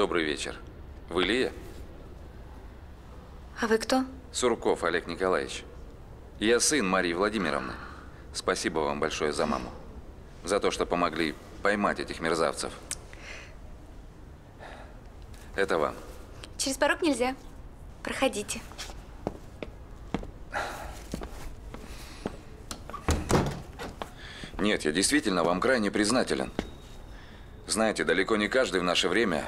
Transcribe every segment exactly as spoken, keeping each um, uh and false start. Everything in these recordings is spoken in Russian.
Добрый вечер. Вы Лия? А вы кто? Сурков Олег Николаевич. Я сын Марии Владимировны. Спасибо вам большое за маму. За то, что помогли поймать этих мерзавцев. Это вам. Через порог нельзя. Проходите. Нет, я действительно вам крайне признателен. Знаете, далеко не каждый в наше время…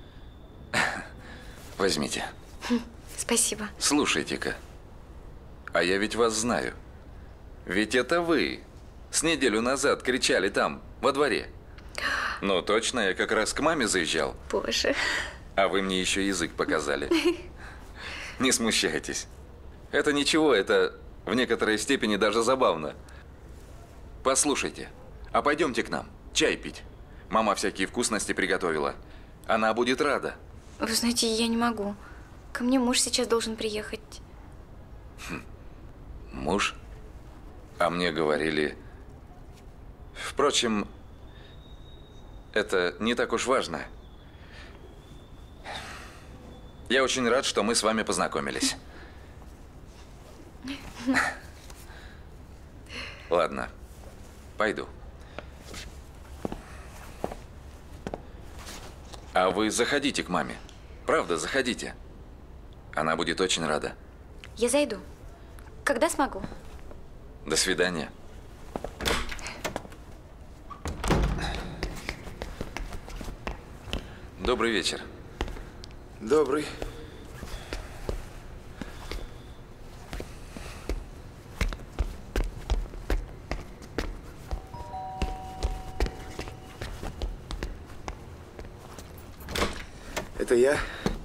Возьмите. Спасибо. Слушайте-ка, а я ведь вас знаю. Ведь это вы с неделю назад кричали там, во дворе. Ну, точно, я как раз к маме заезжал. Боже. А вы мне еще язык показали. Не смущайтесь. Это ничего, это в некоторой степени даже забавно. Послушайте, а пойдемте к нам, чай пить. Мама всякие вкусности приготовила. Она будет рада. Вы знаете, я не могу. Ко мне муж сейчас должен приехать. Хм. Муж? А мне говорили… Впрочем, это не так уж важно. Я очень рад, что мы с вами познакомились. Ладно, пойду. А вы заходите к маме. Правда, заходите. Она будет очень рада. Я зайду. Когда смогу? До свидания. Добрый вечер. Добрый. Это я.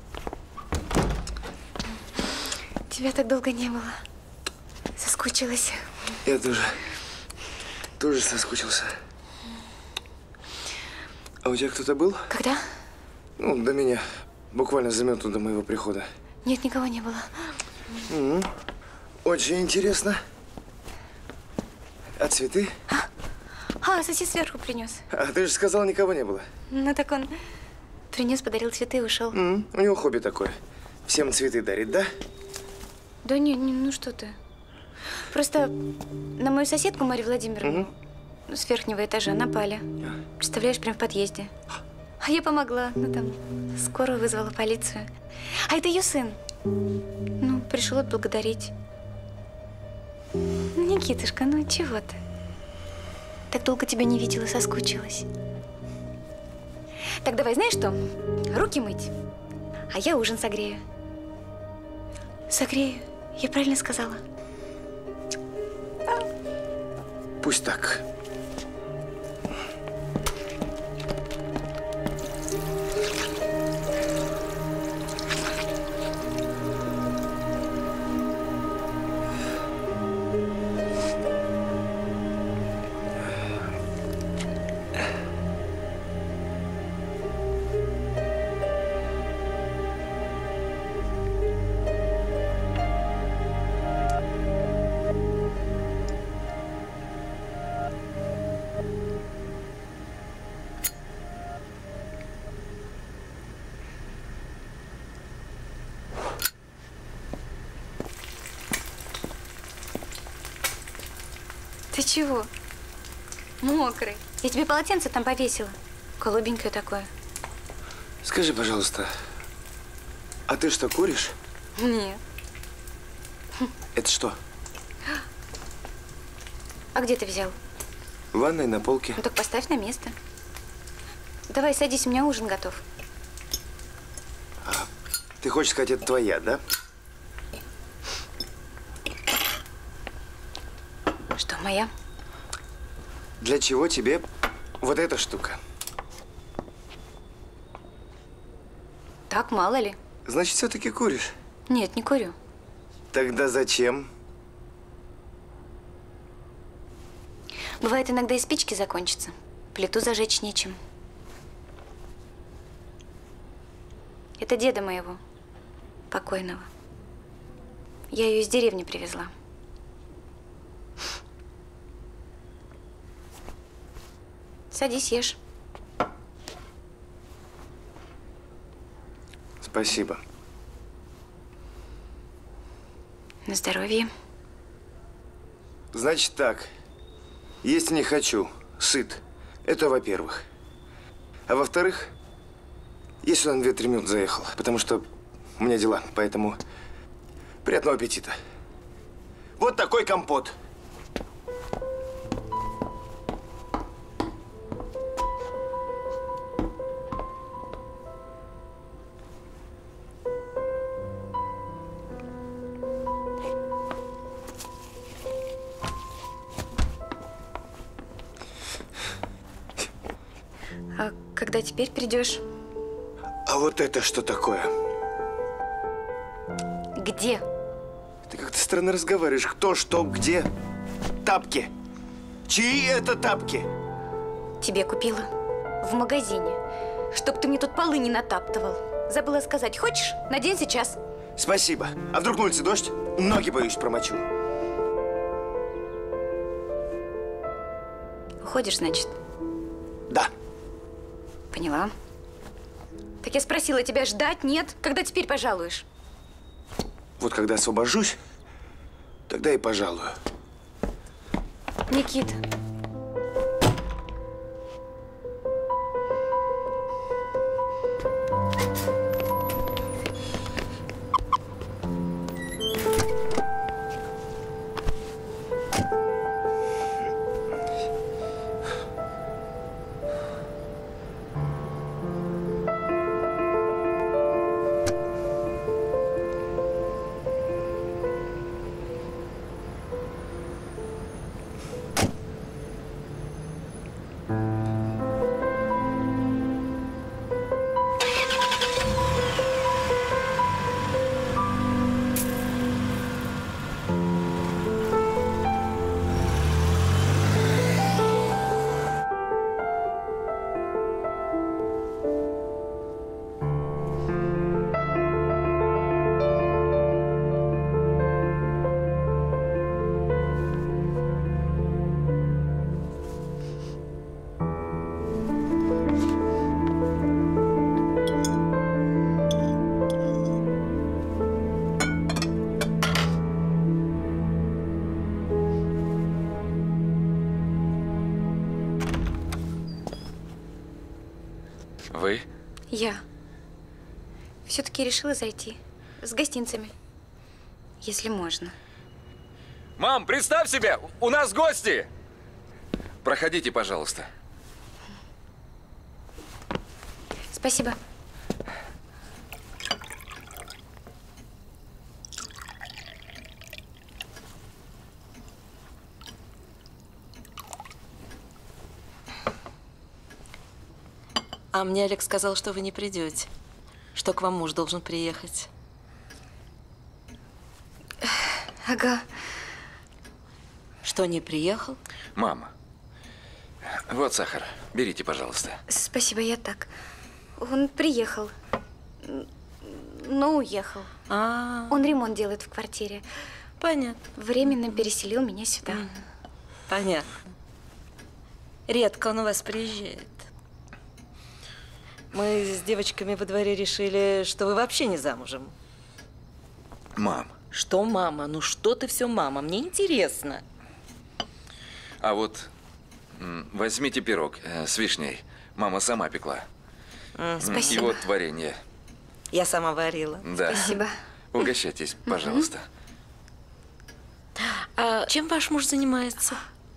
Тебя так долго не было. Соскучилась. Я тоже. Тоже соскучился. А у тебя кто-то был? Когда? Ну, до меня. Буквально за минуту до моего прихода. Нет, никого не было. Угу. Очень интересно. А цветы? А, а сосед сверху принес. А ты же сказал, никого не было. Ну так он принес, подарил цветы и ушел. Угу. У него хобби такое. Всем цветы дарит, да? Да не, не, ну что ты. Просто на мою соседку Марию Владимировну угу. с верхнего этажа напали. Представляешь, прям в подъезде. А я помогла. Ну там скорую вызвала, полицию. А это ее сын. Ну, пришел отблагодарить. Никитушка, ну чего ты? Так долго тебя не видела, соскучилась. Так давай, знаешь что? Руки мыть, а я ужин согрею. Согрею. Я правильно сказала? Пусть так. Ты чего? Мокрый. Я тебе полотенце там повесила. Голубенькое такое. Скажи, пожалуйста, а ты что, куришь? Нет. Это что? А где ты взял? В ванной на полке. Ну так поставь на место. Давай, садись, у меня ужин готов. А, ты хочешь сказать, это твоя, да? Что, моя? Для чего тебе вот эта штука? Так, мало ли. Значит, все-таки куришь? Нет, не курю. Тогда зачем? Бывает, иногда и спички закончатся. Плиту зажечь нечем. Это деда моего, покойного. Я ее из деревни привезла. Садись, ешь. Спасибо. На здоровье. Значит так, есть не хочу, сыт. Это во-первых. А во-вторых, я сюда на две-три минуты заехал, потому что у меня дела, поэтому приятного аппетита. Вот такой компот. А когда теперь придешь? А вот это что такое? Где? Ты как-то странно разговариваешь. Кто, что, где? Тапки. Чьи это тапки? Тебе купила. В магазине. Чтоб ты мне тут полы не натаптывал. Забыла сказать. Хочешь? Надень сейчас. Спасибо. А вдруг на улице дождь? Ноги, боюсь, промочу. Уходишь, значит? Да. Поняла. Так я спросила тебя, ждать? Нет? Когда теперь пожалуешь? Вот когда освобожусь, тогда и пожалую. Никита. Вы? Я. Все-таки решила зайти. С гостинцами. Если можно. Мам, представь себе, у нас гости! Проходите, пожалуйста. Спасибо. А мне Алекс сказал, что вы не придете, что к вам муж должен приехать. Ага. Что, не приехал? Мама, вот сахар. Берите, пожалуйста. Спасибо, я так. Он приехал, но уехал. А, Он ремонт делает в квартире. понятно. Временно переселил меня сюда. Понятно. Редко он у вас приезжает. Мы с девочками во дворе решили, что вы вообще не замужем. Мам, Что, мама? Ну что ты все, мама? Мне интересно. а вот м, возьмите пирог э, с вишней. Мама сама пекла. М, Спасибо. И вот варенье. Я сама варила. Да. Спасибо. Угощайтесь, пожалуйста. А чем ваш муж занимается?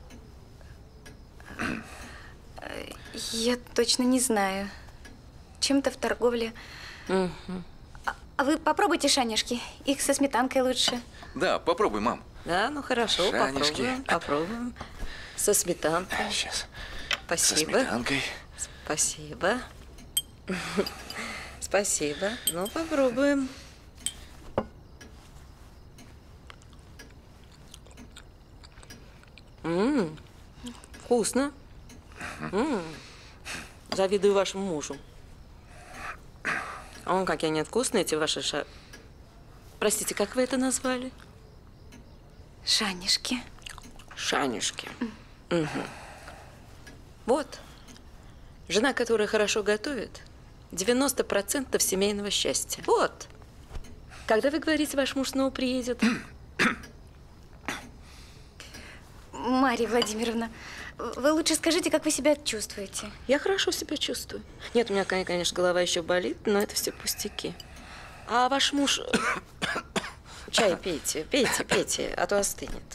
Я точно не знаю. Чем-то в торговле. А, а вы попробуйте шанишки. Их со сметанкой лучше. Да, попробуй, мам. Да, ну хорошо, Шанишки. попробуем. Попробуем. Со сметанкой. Сейчас. Со Спасибо. сметанкой. Спасибо. Спасибо. Ну, попробуем. М, вкусно. М, завидую вашему мужу. О, какие они вкусные, эти ваши ша... Простите, как вы это назвали? Шанишки. Шанишки. Мгм. Вот. Жена, которая хорошо готовит, девяносто процентов семейного счастья. Вот. Когда вы говорите, ваш муж снова приедет? Марья Владимировна, вы лучше скажите, как вы себя чувствуете? Я хорошо себя чувствую. Нет, у меня, конечно, голова еще болит, но это все пустяки. А ваш муж… Чай пейте, пейте, пейте, а то остынет.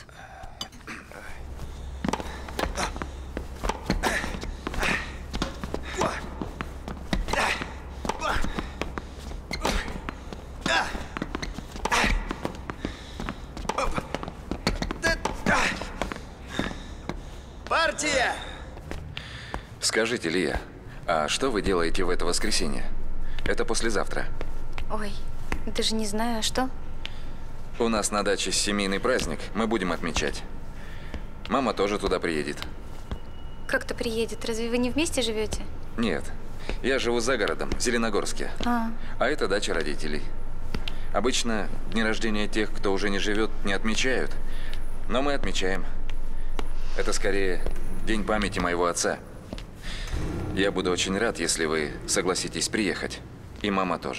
Партия! Скажите, Лия, а что вы делаете в это воскресенье? Это послезавтра. Ой, даже не знаю, а что? У нас на даче семейный праздник, мы будем отмечать. Мама тоже туда приедет. Как-то приедет. Разве вы не вместе живете? Нет, я живу за городом, в Зеленогорске. А, А это дача родителей. Обычно дни рождения тех, кто уже не живет, не отмечают. Но мы отмечаем. Это скорее день памяти моего отца. Я буду очень рад, если вы согласитесь приехать. И мама тоже.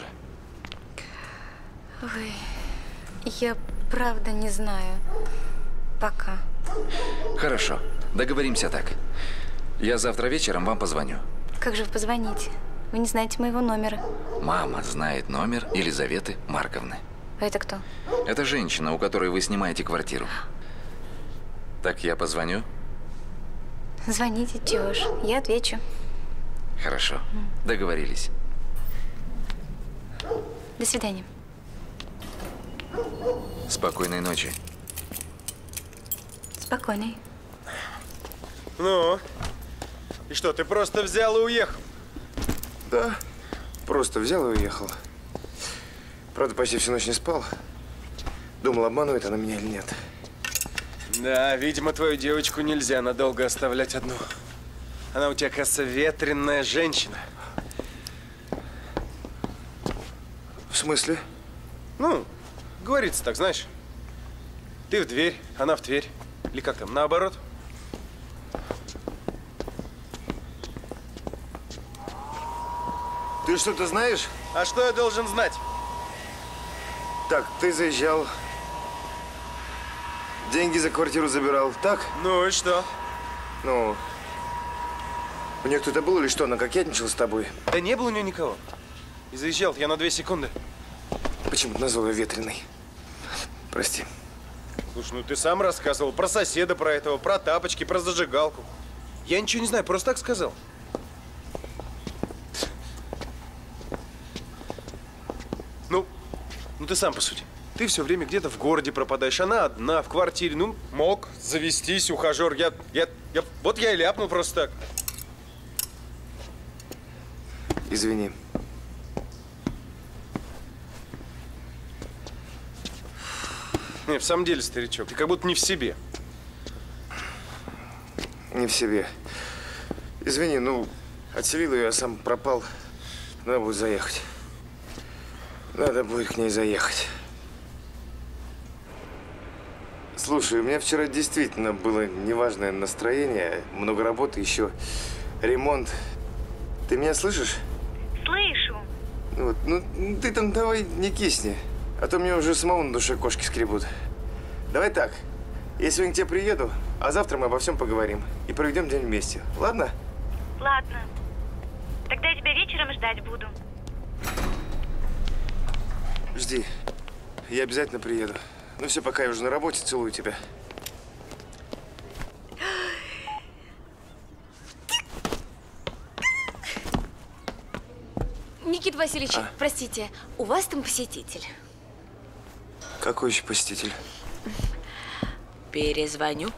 ой, я правда не знаю. Пока. Хорошо, договоримся так. Я завтра вечером вам позвоню. Как же вы позвоните? Вы не знаете моего номера. Мама знает номер Елизаветы Марковны. А это кто? Это женщина, у которой вы снимаете квартиру. Так я позвоню? Звоните, чего ж. Я отвечу. Хорошо, договорились. До свидания. Спокойной ночи. Спокойной. Ну, и что, ты просто взял и уехал? Да, просто взял и уехал. Правда, почти всю ночь не спал. Думал, обманывает она меня или нет. Да, видимо, твою девочку нельзя надолго оставлять одну. Она у тебя, кажется, ветреная женщина. В смысле? Ну, говорится так, знаешь. Ты в дверь, она в дверь. Или как там, наоборот? Ты что-то знаешь? А что я должен знать? Так, ты заезжал. Деньги за квартиру забирал, так? Ну и что? Ну, у нее кто-то был или что? Она кокетничала с тобой? Да не было у нее никого. И заезжал я на две секунды. Почему ты назвал ее ветреной? Прости. Слушай, ну ты сам рассказывал про соседа, про этого, про тапочки, про зажигалку. Я ничего не знаю, просто так сказал. Ну, ну ты сам посуди. Ты все время где-то в городе пропадаешь, она одна, в квартире. Ну, мог завестись ухажер. Я, я, я, вот я и ляпнул просто так. Извини. Не, в самом деле, старичок, ты как будто не в себе. Не в себе. Извини, ну, отселил ее, а сам пропал. Надо будет заехать. Надо будет к ней заехать. Слушай, у меня вчера действительно было неважное настроение. Много работы, еще ремонт. Ты меня слышишь? Слышу. Вот, ну, ты там давай не кисни. А то мне уже самому на душе кошки скребут. Давай так. Я сегодня к тебе приеду, а завтра мы обо всем поговорим. И проведем день вместе. Ладно? Ладно. Тогда я тебя вечером ждать буду. Жди. Я обязательно приеду. Ну все, пока я уже на работе. Целую тебя. Никита Васильевич, А? простите, у вас там посетитель. Какой еще посетитель? Перезвоню.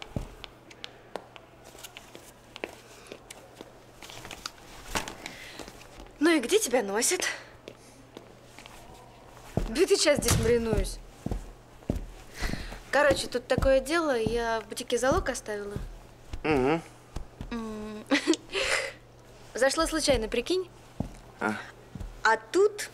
Ну и где тебя носит? Битый час здесь маринуюсь. Короче, тут такое дело, я в бутике залог оставила. Угу. Зашла случайно, прикинь. А? А тут…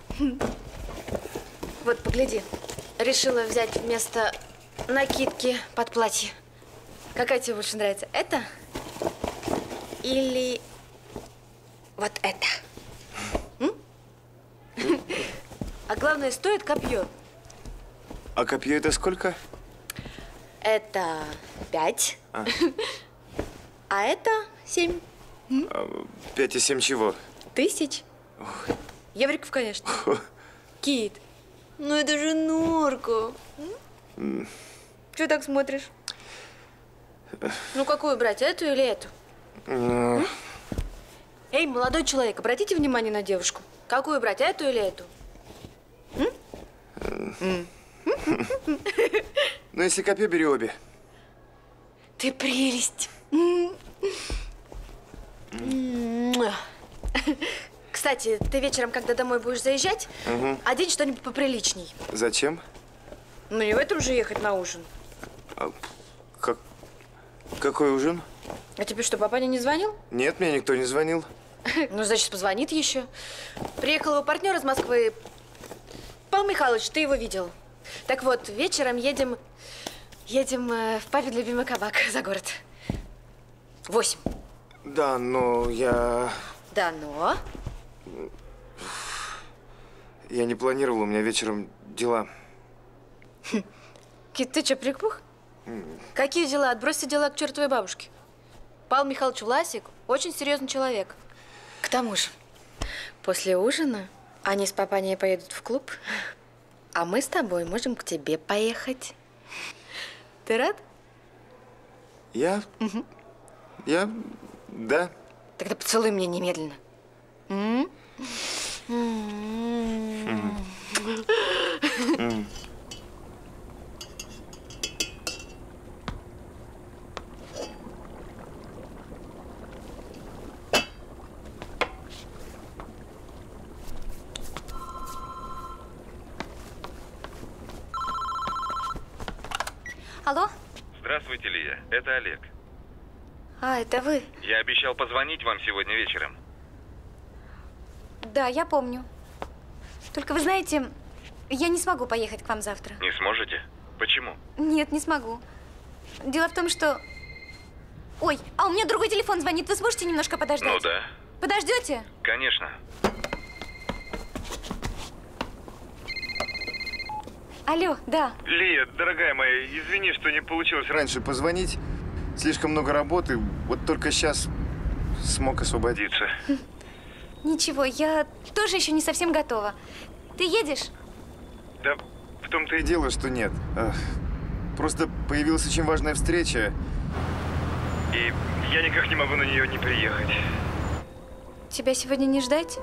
Вот, погляди. Решила взять вместо накидки под платье. Какая тебе больше нравится? Это? Или вот это? А главное, стоит копье. А копье это сколько? Это пять. А, а это семь. А, пять и семь чего? Тысяч. Евриков, конечно. Кит, ну это же норка. Чего так смотришь? Ну, какую брать, эту или эту? Ну... Эй, молодой человек, обратите внимание на девушку. Какую брать, эту или эту? Ну, если копье, бери обе. Ты прелесть. Кстати, ты вечером, когда домой будешь заезжать, угу. одень что-нибудь поприличней. Зачем? Ну, не в этом же ехать на ужин. А, как, какой ужин? А тебе что, папаня не звонил? Нет, мне никто не звонил. Ну, значит, позвонит еще. Приехал его партнер из Москвы. Павел Михайлович, ты его видел. Так вот, вечером едем, едем э, в папин любимый кабак за город. Восемь. Да, но я… Да, но… Я не планировал, у меня вечером дела. Кит, ты что, припух? Mm. Какие дела? Отбросьте дела к чертовой бабушке. Павел Михайлович Власик очень серьезный человек. К тому же, после ужина они с папаней поедут в клуб, а мы с тобой можем к тебе поехать. Ты рад? Я? Угу. Я? Да. Тогда поцелуй меня немедленно. М? Алло? Здравствуйте, Лия. Это Олег. А, это вы? Я обещал позвонить вам сегодня вечером. Да, я помню. Только вы знаете, я не смогу поехать к вам завтра. Не сможете? Почему? Нет, не смогу. Дело в том, что… Ой, а у меня другой телефон звонит. Вы сможете немножко подождать? Ну да. Подождете? Конечно. Алло, да. Лия, дорогая моя, извини, что не получилось раньше позвонить. Слишком много работы. Вот только сейчас смог освободиться. Ничего, я тоже еще не совсем готова. Ты едешь? Да в том-то и дело, что нет. Просто появилась очень важная встреча. И я никак не могу на нее не приехать. Тебя сегодня не ждать?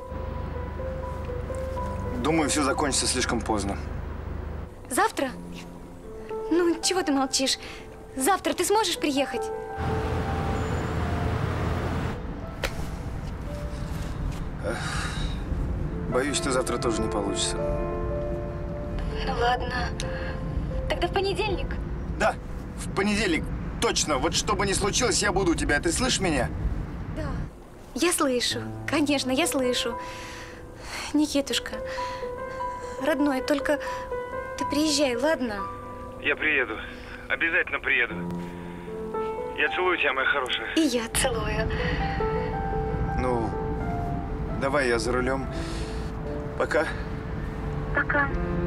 Думаю, все закончится слишком поздно. Завтра? Ну, чего ты молчишь? Завтра ты сможешь приехать? Боюсь, что завтра тоже не получится. Ну ладно. Тогда в понедельник. Да, в понедельник. Точно. Вот что бы ни случилось, я буду у тебя. Ты слышишь меня? Да. Я слышу. Конечно, я слышу. Никитушка, родной, только ты приезжай, ладно? Я приеду. Обязательно приеду. Я целую тебя, моя хорошая. И я целую. Ну, давай я за рулем. Пока. Пока.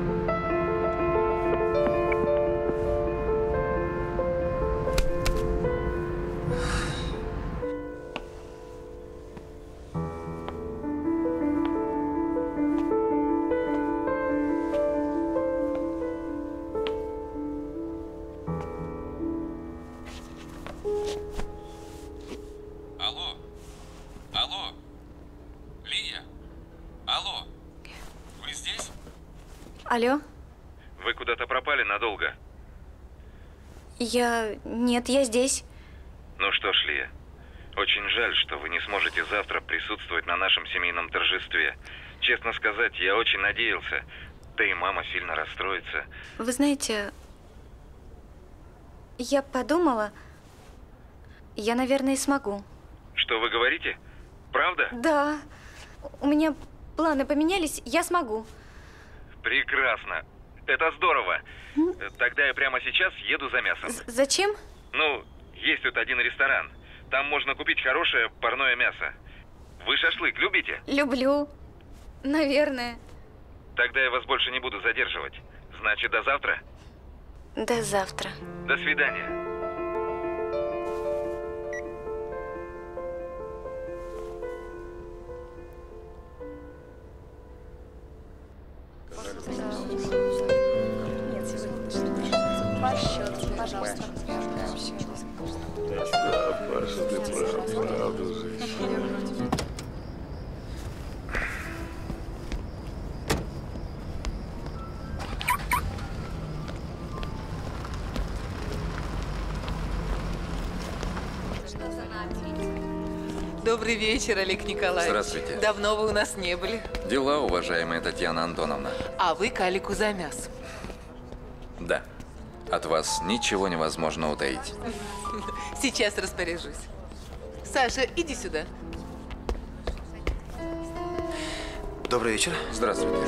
Алло? Алло? Лия? Алло? Вы здесь? Алло? Вы куда-то пропали надолго. Я… Нет, я здесь. Ну что ж, Лия, очень жаль, что вы не сможете завтра присутствовать на нашем семейном торжестве. Честно сказать, я очень надеялся. Да и мама сильно расстроится. Вы знаете, я подумала, я, наверное, смогу. Что вы говорите? Правда? Да. У меня планы поменялись, я смогу. Прекрасно. Это здорово. Тогда я прямо сейчас еду за мясом. З- зачем? Ну, есть тут один ресторан. Там можно купить хорошее парное мясо. Вы шашлык любите? Люблю. Наверное. Тогда я вас больше не буду задерживать. Значит, до завтра? До завтра. До свидания. Пожалуйста. Да, Паша, ты прав, правда же. Добрый вечер, Олег Николаевич. Здравствуйте. Давно вы у нас не были. Дела, уважаемая Татьяна Антоновна. А вы к Алику за мясом. Да. От вас ничего невозможно утаить. Сейчас распоряжусь. Саша, иди сюда. Добрый вечер. Здравствуйте.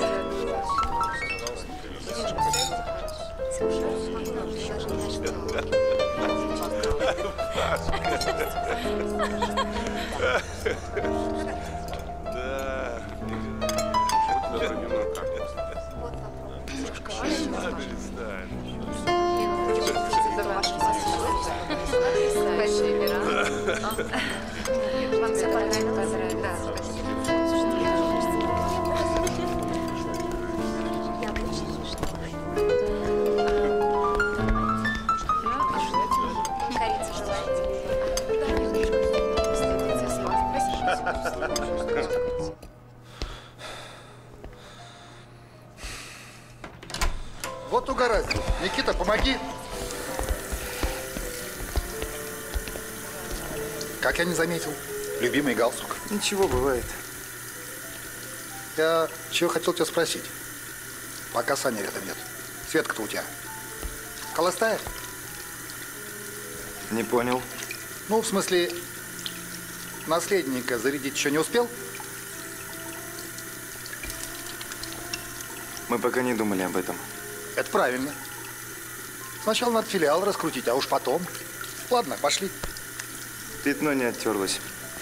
Да. Вам все понравилось? Да, Вот угораздило. Никита, помоги. Как я не заметил? Любимый галстук. Ничего, бывает. Я чего хотел тебя спросить? Пока Сани рядом нет. Светка-то у тебя холостая? Не понял. Ну, в смысле, наследника зарядить еще не успел? Мы пока не думали об этом. Это правильно. Сначала надо филиал раскрутить, а уж потом. Ладно, пошли. Пятно не оттерлось.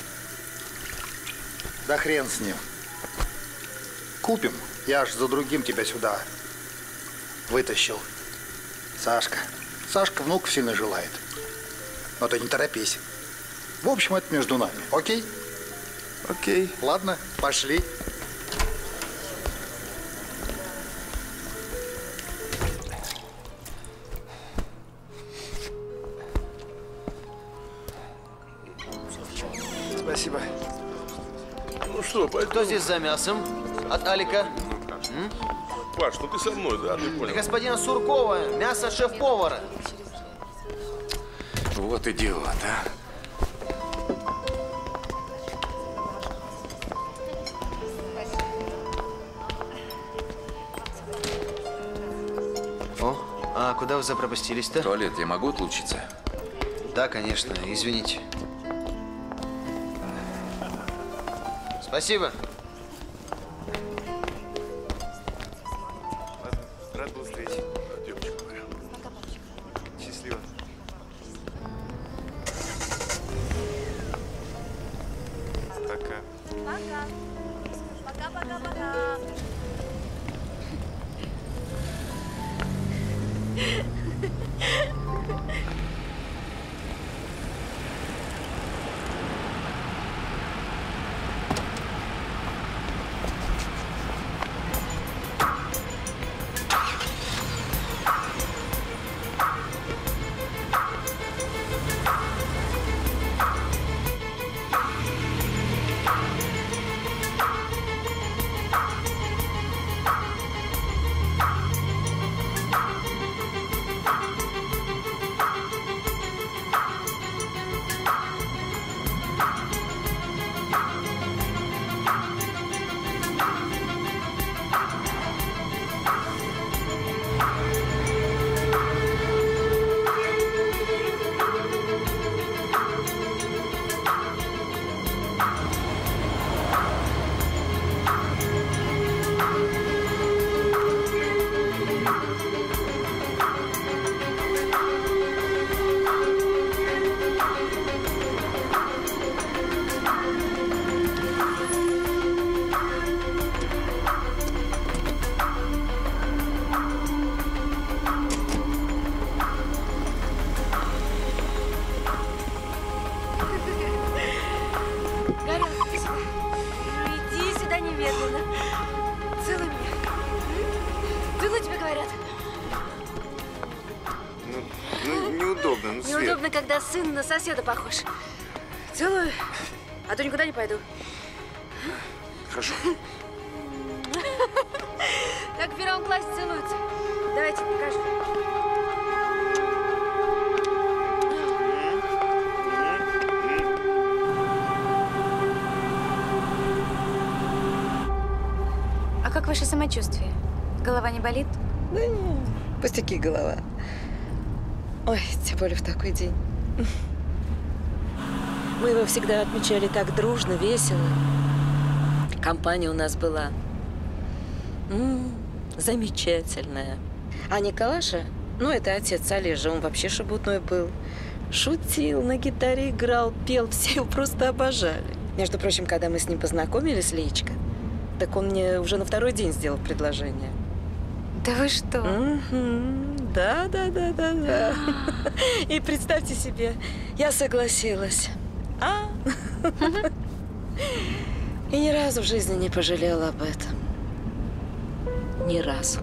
Да хрен с ним. Купим. Я аж за другим тебя сюда вытащил. Сашка. Сашка внуков сильно желает. Но ты не торопись. В общем, это между нами. Окей? Окей. Ладно, пошли. Спасибо. Ну что, пойдем. Кто здесь за мясом? От Алика? М? Паш, ну ты со мной, да? Ты понял? Господина Суркова, мясо шеф-повара. Вот идиот, а. О, а куда вы запропастились-то? В туалет я могу отлучиться? Да, конечно, извините. Спасибо. Рад был встрече. Девочка моя. Счастливо. Пока. Пока. Пока-пока-пока. неудобно. Ну, Свет. Неудобно, когда сын на соседа похож. Целую, а то никуда не пойду. Хорошо. Так в первом классе целуются. Давайте, покажу. А как ваше самочувствие? Голова не болит? Да не, пустяки голова. Ой, тем более в такой день. Мы его всегда отмечали так дружно, весело. Компания у нас была М-м, замечательная. А Николаша, ну это отец Олежа, он вообще шебутной был. Шутил, на гитаре играл, пел, все его просто обожали. Между прочим, когда мы с ним познакомились, Леечка, так он мне уже на второй день сделал предложение. Да вы что? Mm-hmm. Да, да, да, да, да. И представьте себе, я согласилась. А? И ни разу в жизни не пожалела об этом. Ни разу.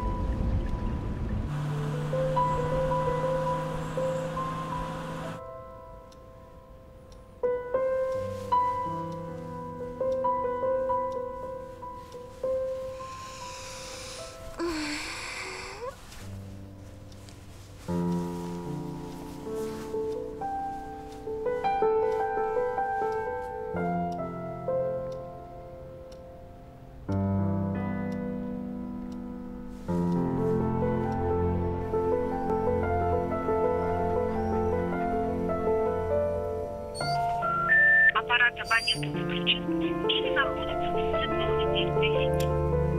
Аппарат абонента выключен или находится в сцеплённой сети.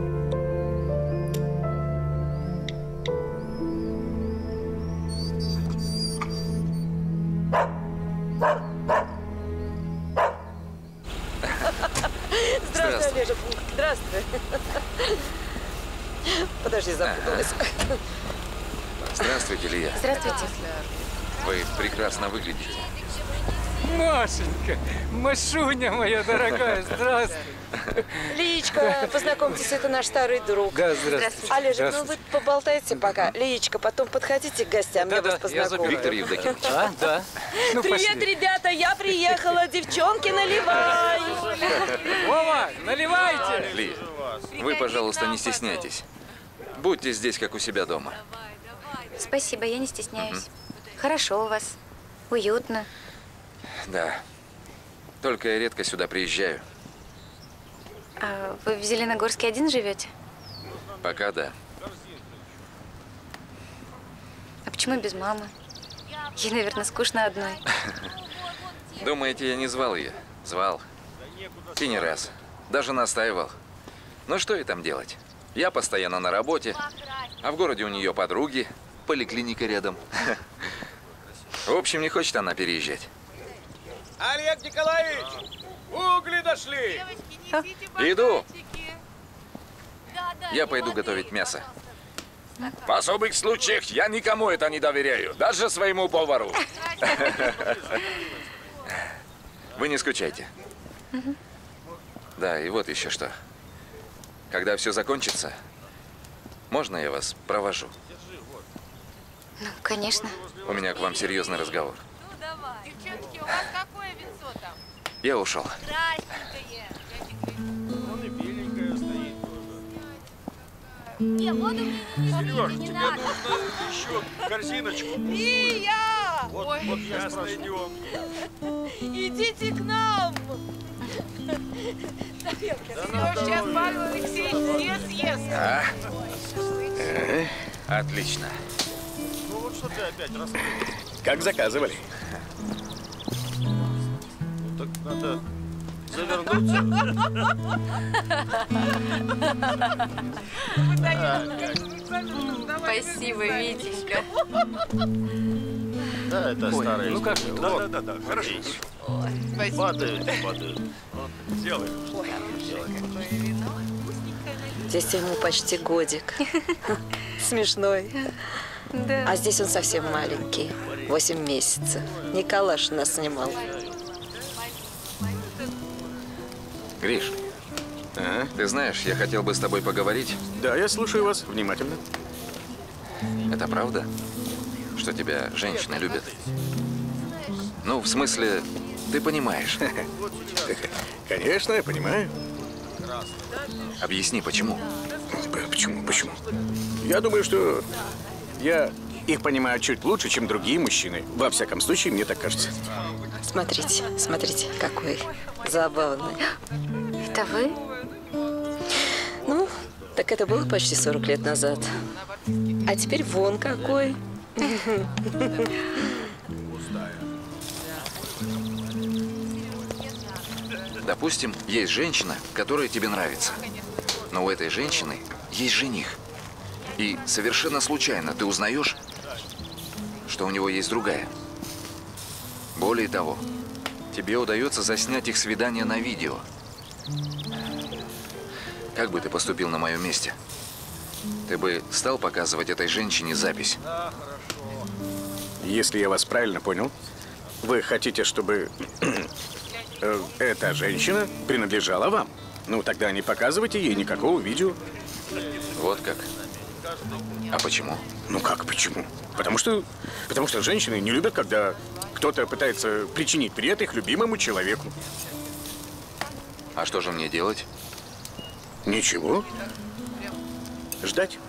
Здравствуй, Олежа. Здравствуй. Подожди, запуталась. Здравствуйте, Лия. Здравствуйте. Вы прекрасно выглядите. Машенька, Машуня моя дорогая, здравствуй. Лиечка, познакомьтесь, это наш старый друг. Да, здравствуйте. Олежа, ну вы поболтайте пока. Лиечка, потом подходите к гостям, я вас познакомлю. Виктор Евдокимович. А, да. Ну, Привет, пошли. ребята, я приехала. Девчонки, наливай. Вова, наливайте. Ли, вы, пожалуйста, не стесняйтесь. Будьте здесь, как у себя дома. Спасибо, я не стесняюсь. Хорошо у вас. Уютно. Да. Только я редко сюда приезжаю. А вы в Зеленогорске один живете? Пока да. А почему без мамы? Ей, наверное, скучно одной. Думаете, я не звал ее? Звал. И не раз. Даже настаивал. Ну что ей там делать? Я постоянно на работе, а в городе у нее подруги, поликлиника рядом. В общем, не хочет она переезжать. Олег Николаевич, угли дошли. Иду. Я пойду готовить мясо. В особых случаях я никому это не доверяю, даже своему повару. Вы не скучайте. Да, и вот еще что. Когда все закончится, можно я вас провожу? Ну, конечно. У меня к вам серьезный разговор. Девчонки, у вас какое венцо там? Я ушел. Красненькое. Вон и беленькая стоит. Не, воду мне не Сереж, не тебе надо. нужно еще корзиночку. Лия! Вот, Ой, вот сейчас найдем. идите к нам! Сереж, сейчас Павел Алексеевич все съест. А? Э, Отлично. Ну вот что ты опять рассказываешь? Как заказывали. Так надо завернуться. Спасибо, Витенька. Да, это Ой, старая ну как история. же, Да, вот. да, да, да, хорошо. Спасибо. Падают, падают. Вот, сделаем. Здесь ему почти годик. Смешной. Да. А здесь он совсем маленький. Восемь месяцев. Николаш нас снимал. Гриш, ты знаешь, я хотел бы с тобой поговорить. Да, я слушаю вас внимательно. Это правда? Что что тебя женщины любят. Ну, в смысле, ты понимаешь. Конечно, я понимаю. Объясни, почему? Почему, почему? Я думаю, что я их понимаю чуть лучше, чем другие мужчины. Во всяком случае, мне так кажется. Смотрите, смотрите, какой забавный. Это вы? Ну, так это было почти сорок лет назад. А теперь вон какой. Допустим, есть женщина, которая тебе нравится. Но у этой женщины есть жених. И совершенно случайно ты узнаешь, что у него есть другая. Более того, тебе удается заснять их свидание на видео. Как бы ты поступил на моем месте? Ты бы стал показывать этой женщине запись? Если я вас правильно понял, вы хотите, чтобы э, эта женщина принадлежала вам. Ну, тогда не показывайте ей никакого видео. Вот как? А почему? Ну как почему? Потому что, потому что женщины не любят, когда кто-то пытается причинить вред их любимому человеку. А что же мне делать? Ничего. Ждать.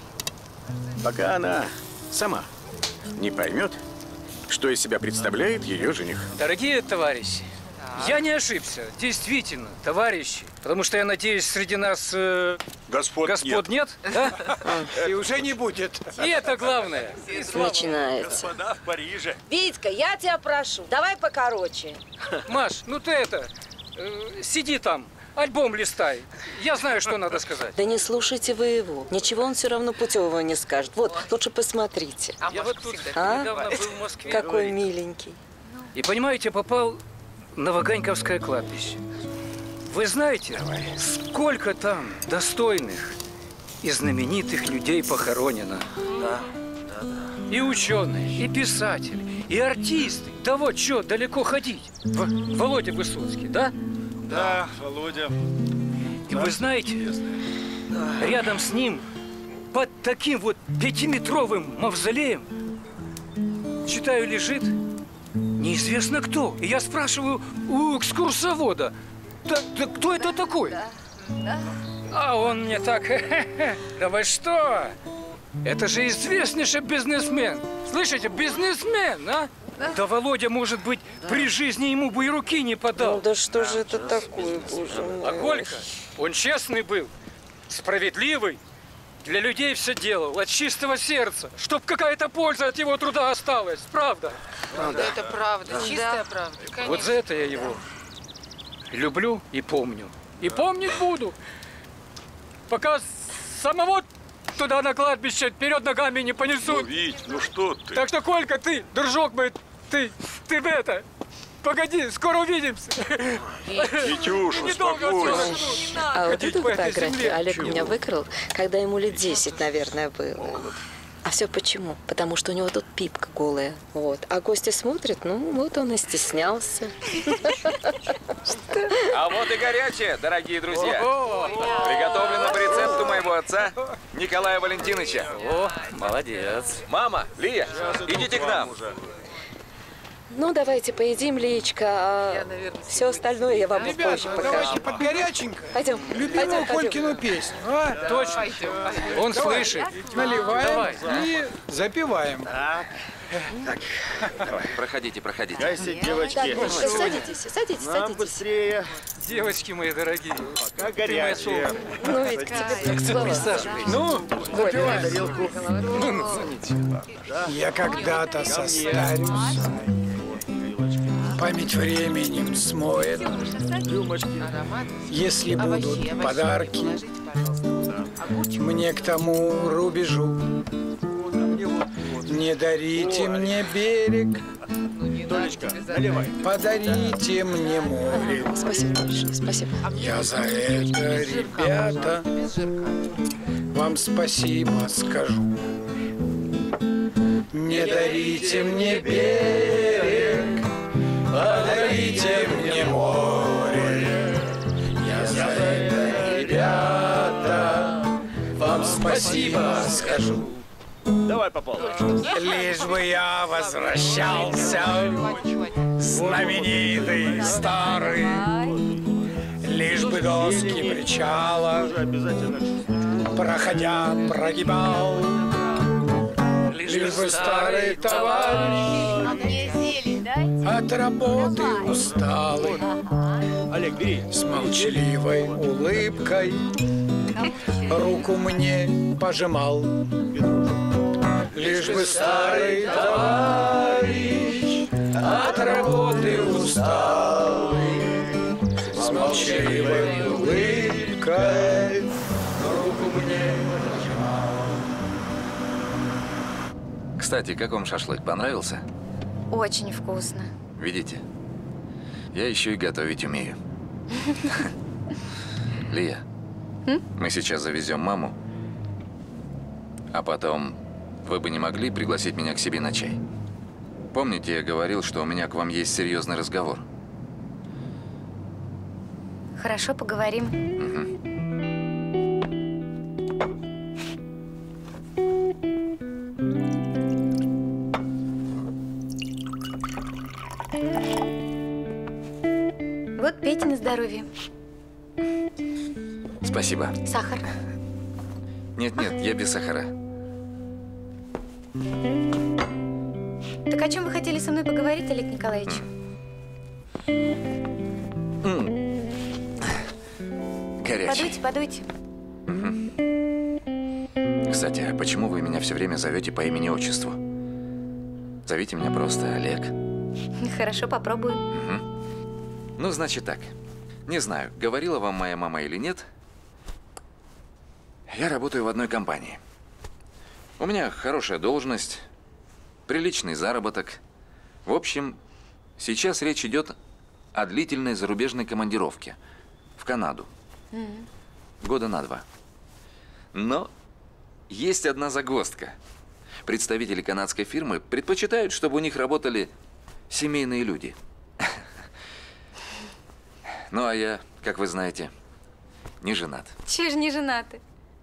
Пока она сама не поймет, что из себя представляет ее жених. Дорогие товарищи, я не ошибся. Действительно, товарищи. Потому что, я надеюсь, среди нас э, Господ, господ нет. нет да? И уже не будет. И это главное. Начинается. Господа в Париже. Витька, я тебя прошу, давай покороче. Маш, ну ты это, э, сиди там, альбом листай. Я знаю, что надо сказать. Да не слушайте вы его. Ничего он все равно путевого не скажет. Вот, лучше посмотрите. Я вот тут А? недавно был в Москве. Какой миленький. И, понимаете, попал на Ваганьковское кладбище. Вы знаете, сколько там достойных и знаменитых людей похоронено? Да, да, да. И ученые, и писатели, и артисты. Да вот что, далеко ходить. В- Володя Высоцкий, да? Да, Володя. И вы знаете, рядом с ним, под таким вот пятиметровым мавзолеем, читаю, лежит неизвестно кто. И я спрашиваю у экскурсовода, да, да кто это такой? А он мне так, да вы что? Это же известнейший бизнесмен. Слышите, бизнесмен, а? Да? Да Володя, может быть, при жизни ему бы и руки не подал. Ну да что же это такое, боже мой. А Колька, он честный был, справедливый, для людей все делал, от чистого сердца, чтоб какая-то польза от его труда осталась, правда? Правда. Это правда, чистая правда. Конечно. Вот за это я его люблю и помню. И помнить буду, пока самого туда на кладбище вперед ногами не понесут. Ну, Вить, ну что ты? Так что, Колька, ты, дружок мой, ты, ты в это, погоди, скоро увидимся. Витюш, успокойся. А вот Ходить эту по этой фотографию земле. Олег Чего? меня выкрал, когда ему лет десять, наверное, было. А все почему? Потому что у него тут пипка голая. Вот. А гости смотрят, ну, вот он и стеснялся. А вот и горячее, дорогие друзья. Приготовлено по рецепту моего отца Николая Валентиновича. О, молодец. Мама, Лия, идите к нам. Ну, давайте поедим, Леечка, а все остальное я вам Ребята, позже покажу. давайте под горяченько. Пойдем, Любимую пойдем, пойдем. Колькину песню. А? Точно. Он Давай. слышит. Наливаем Давай. и запиваем. Проходите, проходите. Гайся, Так, девочки. ну, садитесь, садитесь, Нам садитесь. быстрее. Девочки мои дорогие. Пока горячее. Ну, ведь к тебе так слова. Ну, запиваем. Тарелку. Я когда-то состарюсь, память временем смоет. Если будут подарки мне к тому рубежу, не дарите мне берег, Толечка, наливай. подарите мне море. Спасибо большое, спасибо. Я за это, ребята, вам спасибо скажу. Не дарите мне берег, подарите мне море. Я за это, ребята, вам спасибо скажу. Давай по полу. Лишь бы я возвращался, знаменитый старый, лишь бы доски причала, проходя, прогибал, лишь бы старый товарищ от работы усталый, Олег, бери. с молчаливой улыбкой руку мне пожимал. Лишь бы старый товарищ от работы усталый с молчаливой улыбкой руку мне пожимал. Кстати, как вам шашлык? Понравился? Очень вкусно. Видите? Я еще и готовить умею. Лия, мы сейчас завезем маму, а потом вы бы не могли пригласить меня к себе на чай? Помните, я говорил, что у меня к вам есть серьезный разговор? Хорошо, поговорим. Угу. Вот пейте на здоровье. Спасибо. Сахар. Нет-нет, я без сахара. Так о чем вы хотели со мной поговорить, Олег Николаевич? Горячий. Подуйте, подуйте. Угу. Кстати, а почему вы меня все время зовете по имени-отчеству? Зовите меня просто Олег. Хорошо, попробую. Угу. Ну, значит так. Не знаю, говорила вам моя мама или нет. Я работаю в одной компании. У меня хорошая должность, приличный заработок. В общем, сейчас речь идет о длительной зарубежной командировке в Канаду. Mm-hmm. Года на два. Но есть одна загвоздка. Представители канадской фирмы предпочитают, чтобы у них работали семейные люди. Ну, а я, как вы знаете, не женат. Чего же не женаты?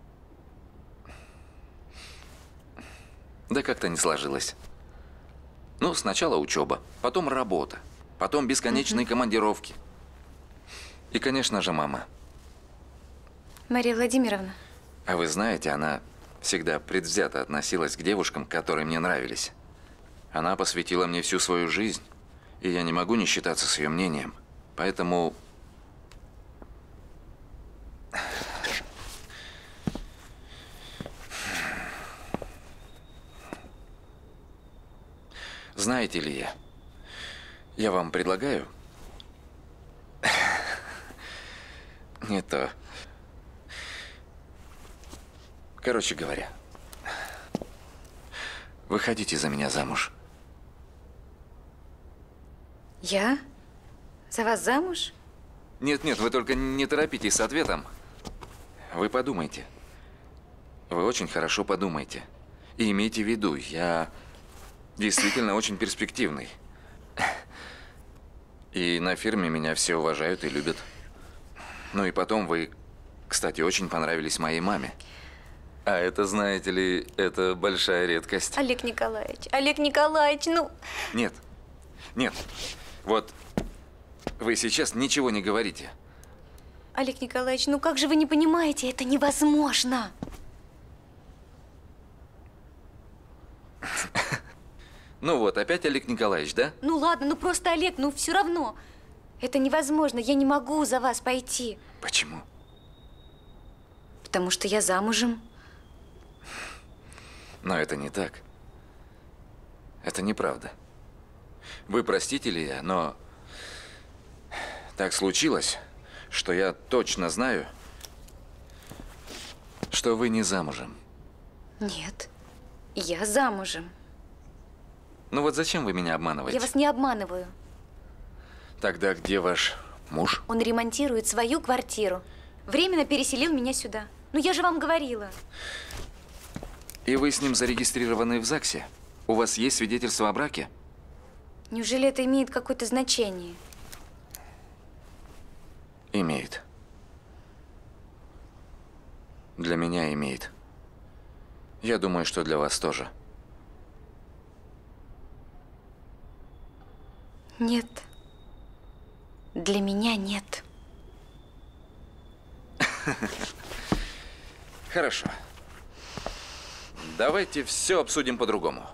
Да как-то не сложилось. Ну, сначала учеба, потом работа, потом бесконечные командировки. И, конечно же, мама. Мария Владимировна. А вы знаете, она всегда предвзято относилась к девушкам, которые мне нравились. Она посвятила мне всю свою жизнь, и я не могу не считаться с ее мнением. Поэтому... Знаете ли, я, я вам предлагаю... Не то. Короче говоря, выходите за меня замуж. Я? За вас замуж? Нет, нет, вы только не торопитесь с ответом. Вы подумайте. Вы очень хорошо подумайте. И имейте в виду, я действительно очень перспективный. И на фирме меня все уважают и любят. Ну и потом вы, кстати, очень понравились моей маме. А это, знаете ли, это большая редкость. Олег Николаевич, Олег Николаевич, ну… Нет, нет, вот вы сейчас ничего не говорите. Олег Николаевич, ну как же вы не понимаете, это невозможно. Ну вот, опять Олег Николаевич, да? Ну ладно, ну просто Олег, ну все равно. Это невозможно, я не могу за вас пойти. Почему? Потому что я замужем. Но это не так. Это неправда. Вы простите ли я, но так случилось, что я точно знаю, что вы не замужем. Нет, я замужем. Ну вот зачем вы меня обманываете? Я вас не обманываю. Тогда где ваш муж? Он ремонтирует свою квартиру. Временно переселил меня сюда. Ну я же вам говорила. И вы с ним зарегистрированы в ЗАГСе? У вас есть свидетельство о браке? Неужели это имеет какое-то значение? Имеет. Для меня имеет. Я думаю, что для вас тоже. Нет. Для меня нет. Хорошо. Давайте все обсудим по-другому.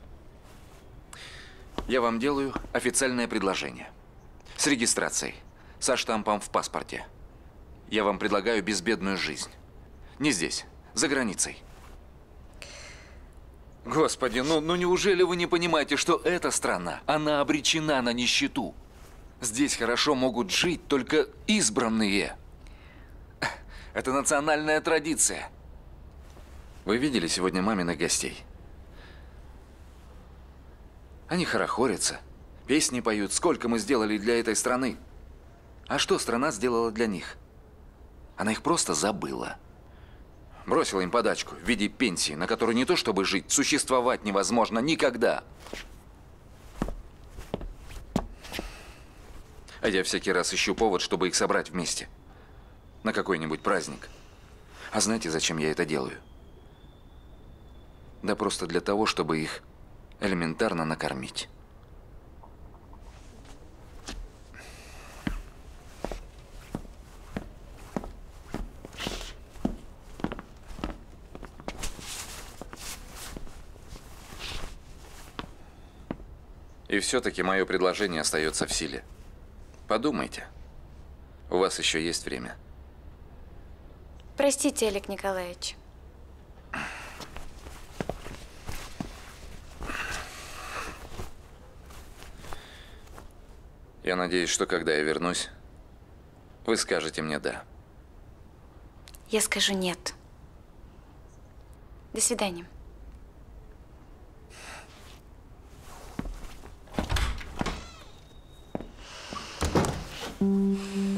Я вам делаю официальное предложение. С регистрацией, со штампом в паспорте. Я вам предлагаю безбедную жизнь. Не здесь, за границей. Господи, ну, ну неужели вы не понимаете, что эта страна, она обречена на нищету? Здесь хорошо могут жить только избранные. Это национальная традиция. Вы видели сегодня маминых гостей? Они хорохорятся, песни поют. Сколько мы сделали для этой страны. А что страна сделала для них? Она их просто забыла. Бросила им подачку в виде пенсии, на которую не то чтобы жить, существовать невозможно никогда. А я всякий раз ищу повод, чтобы их собрать вместе. На какой-нибудь праздник. А знаете, зачем я это делаю? Да просто для того, чтобы их элементарно накормить. И все-таки мое предложение остается в силе. Подумайте. У вас еще есть время. Простите, Олег Николаевич. Я надеюсь, что когда я вернусь, вы скажете мне «да». Я скажу «нет». До свидания. Thank you.